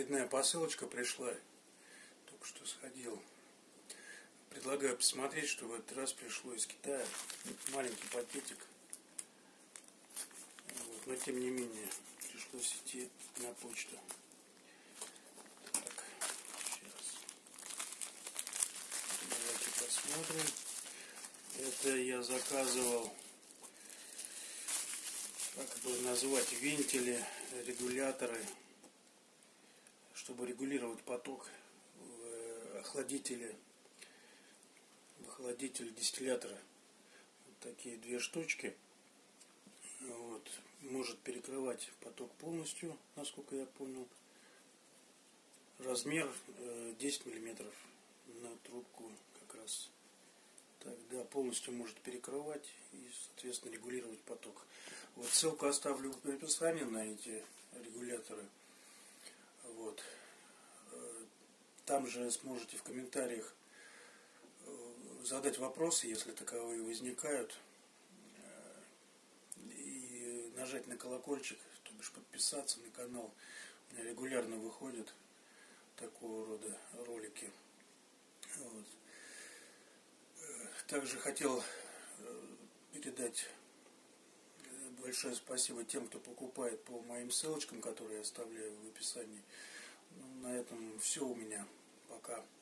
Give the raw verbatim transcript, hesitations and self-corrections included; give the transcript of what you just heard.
Очередная посылочка пришла. Только что сходил. Предлагаю посмотреть, что в этот раз пришло из Китая. Маленький пакетик. Вот. Но тем не менее пришлось идти на почту. Так, сейчас. Давайте посмотрим. Это я заказывал, как бы назвать, вентили, регуляторы, чтобы регулировать поток в охладителе, в охладителе дистиллятора. Вот такие две штучки. Вот. Может перекрывать поток полностью, насколько я понял. Размер десять миллиметров на трубку как раз. Тогда полностью может перекрывать и, соответственно, регулировать поток. Вот ссылку оставлю в описании на эти регуляторы. Вот. Там же сможете в комментариях задать вопросы, если таковые возникают, и нажать на колокольчик, то бишь подписаться на канал. У меня регулярно выходят такого рода ролики. Вот. Также хотел передать большое спасибо тем, кто покупает по моим ссылочкам, которые я оставляю в описании. На этом все у меня. Пока.